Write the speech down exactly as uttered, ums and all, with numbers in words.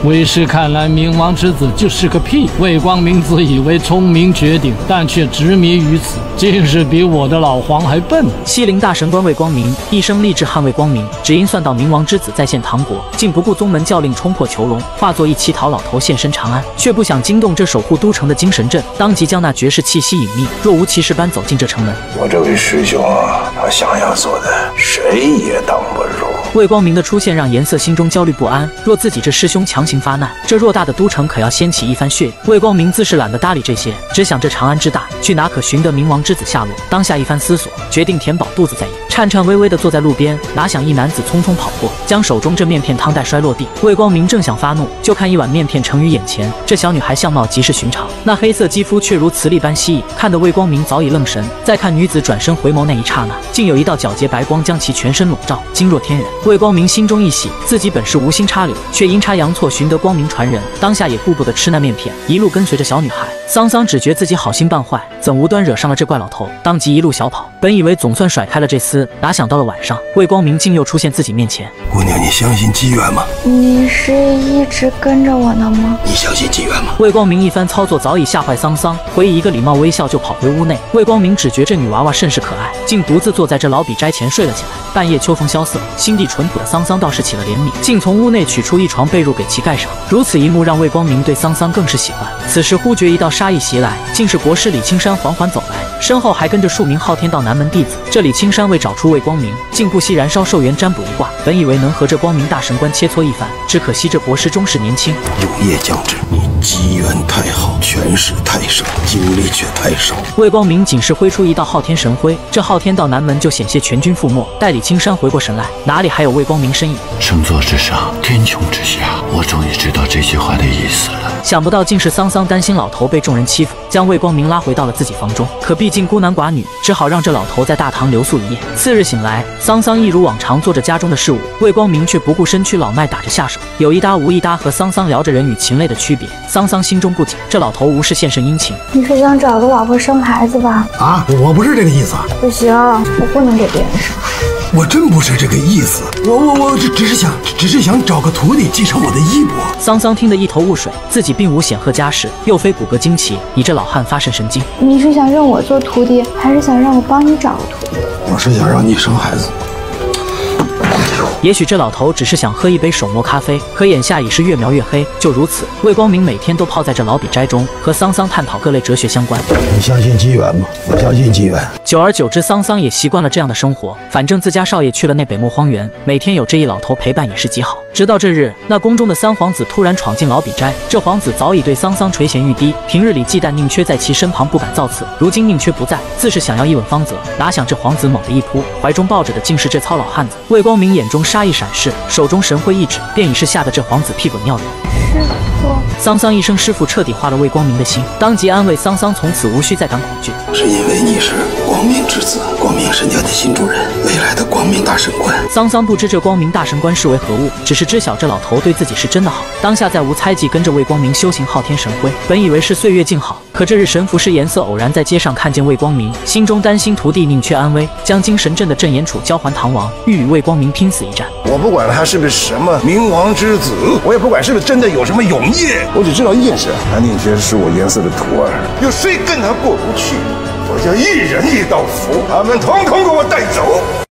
为师看来，冥王之子就是个屁。魏光明自以为聪明绝顶，但却执迷于此，竟是比我的老黄还笨。 西陵大神官魏光明一生立志捍卫光明，只因算到冥王之子再现唐国，竟不顾宗门教令冲破囚笼，化作一乞讨老头现身长安，却不想惊动这守护都城的精神阵，当即将那绝世气息隐秘，若无其事般走进这城门。 我这位师兄啊，他想要做的，谁也挡不住。 魏光明的出现让颜色心中焦虑不安，若自己这师兄强行发难，这偌大的都城可要掀起一番血雨。魏光明自是懒得搭理这些，只想这长安之大，去哪可寻得冥王之子下落。当下一番思索，决定填饱肚子再饮。颤颤巍巍地坐在路边，哪想一男子匆匆跑过，将手中这面片汤袋摔落地。魏光明正想发怒，就看一碗面片呈于眼前。这小女孩相貌极是寻常，那黑色肌肤却如磁力般吸引，看得魏光明早已愣神。再看女子转身回眸那一刹那，竟有一道皎洁白光将其全身笼罩，惊若天人。魏光明心中一喜，自己本是无心插柳，却阴差阳错寻得光明传人，当下也顾不得吃那面片，一路跟随着小女孩。桑桑只觉自己好心办坏，怎无端惹上了这怪老头，当即一路小跑。本以为总算甩开了这厮，哪想到了晚上，魏光明竟又出现自己面前。 姑娘，你相信机缘吗？ 你是一直跟着我的吗？ 你相信机缘吗？ 魏光明一番操作早已吓坏桑桑，回以一个礼貌微笑就跑回屋内。魏光明只觉这女娃娃甚是可爱，竟独自坐在这老笔斋前睡了起来。半夜秋风萧瑟，心地淳朴的桑桑倒是起了怜悯，竟从屋内取出一床被褥给其盖上。如此一幕让魏光明对桑桑更是喜欢。此时忽觉一道杀意袭来，竟是国师李青山缓缓走来，身后还跟着数名昊天道南门弟子。这李青山为找出魏光明，竟不惜燃烧寿元占卜一卦，本以为能和这光明大神官切磋一番，只可惜这国师终是年轻。 有业将至，你机缘太好，权势太盛，精力却太少。 魏光明仅是挥出一道昊天神辉，这昊天道南门就险些全军覆没。待李青山回过神来，哪里还有魏光明身影？ 圣座之上，天穹之下，我终于知道这句话的意思了。 想不到竟是桑桑担心老头被众人欺负，将魏光明拉回到了自己房中。可毕竟孤男寡女，只好让这老头在大堂留宿一夜。次日醒来，桑桑一如往常做着家中的事务，魏光明却不顾身躯老迈打着下手，有一搭无一搭和桑桑聊着人与禽类的区别。桑桑心中不解，这老头无事献身殷勤。 你是想找个老婆生孩子吧？ 啊，我不是这个意思。 不行，我不能给别人生孩子。 我真不是这个意思，我我我只只是想，只是想找个徒弟继承我的衣钵。 桑桑听得一头雾水，自己并无显赫家世，又非骨骼惊奇，你这老汉发甚神经？ 你是想认我做徒弟，还是想让我帮你找个徒弟？ 我是想让你生孩子。 也许这老头只是想喝一杯手磨咖啡，可眼下已是越描越黑。就如此，魏光明每天都泡在这老笔斋中，和桑桑探讨各类哲学相关。 你相信机缘吗？我相信机缘。 久而久之，桑桑也习惯了这样的生活。反正自家少爷去了那北漠荒原，每天有这一老头陪伴也是极好。直到这日，那宫中的三皇子突然闯进老笔斋。这皇子早已对桑桑垂涎欲滴，平日里忌惮宁缺在其身旁不敢造次。如今宁缺不在，自是想要一吻芳泽。哪想这皇子猛地一扑，怀中抱着的竟是这糙老汉子。魏光明眼中杀意闪逝，手中神辉一指，便已是吓得这皇子屁滚尿流。 师傅， 桑桑一声师傅彻底化了魏光明的心，当即安慰桑桑，从此无需再感恐惧。 是因为你是光明之子，光明神家的新主人，未来的光明大神官。 桑桑不知这光明大神官是为何物，只是知晓这老头对自己是真的好，当下再无猜忌，跟着魏光明修行昊天神辉。本以为是岁月静好，可这日神符师颜色偶然在街上看见魏光明，心中担心徒弟宁缺安危，将精神阵的镇眼杵交还唐王，欲与魏光明拼死一战。 我不管他是不是什么冥王之子，我也不管是不是真的有什么永业，我只知道一件事：韩宁缺是我颜色的徒儿，有谁跟他过不去，我就一人一道符，他们统统给我带走。